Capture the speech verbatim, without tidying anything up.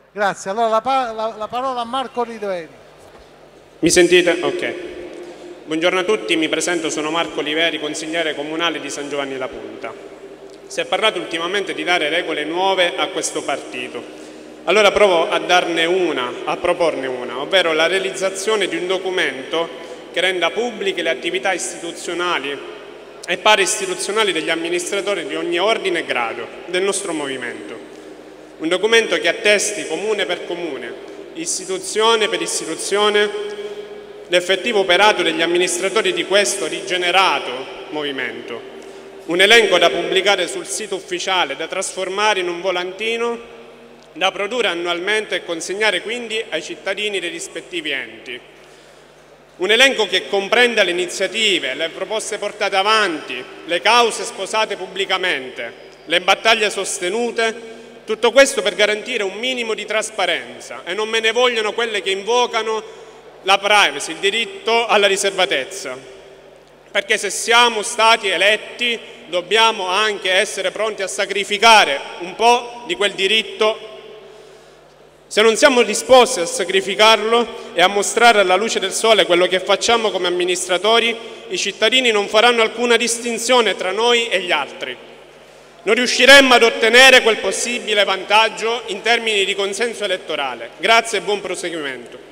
Grazie. Allora la, pa la, la parola a Marco Oliveri. Mi sentite? Ok. Buongiorno a tutti, mi presento, sono Marco Oliveri, consigliere comunale di San Giovanni La Punta. Si è parlato ultimamente di dare regole nuove a questo partito. Allora provo a darne una, a proporne una, ovvero la realizzazione di un documento che renda pubbliche le attività istituzionali e pari-istituzionali degli amministratori di ogni ordine e grado del nostro movimento. Un documento che attesti comune per comune, istituzione per istituzione, l'effettivo operato degli amministratori di questo rigenerato movimento. Un elenco da pubblicare sul sito ufficiale, da trasformare in un volantino, da produrre annualmente e consegnare quindi ai cittadini dei rispettivi enti. Un elenco che comprenda le iniziative, le proposte portate avanti, le cause sposate pubblicamente, le battaglie sostenute, tutto questo per garantire un minimo di trasparenza, e non me ne vogliono quelle che invocano la privacy, il diritto alla riservatezza, perché se siamo stati eletti dobbiamo anche essere pronti a sacrificare un po' di quel diritto. Se non siamo disposti a sacrificarlo e a mostrare alla luce del sole quello che facciamo come amministratori, i cittadini non faranno alcuna distinzione tra noi e gli altri. Non riusciremmo ad ottenere quel possibile vantaggio in termini di consenso elettorale. Grazie e buon proseguimento.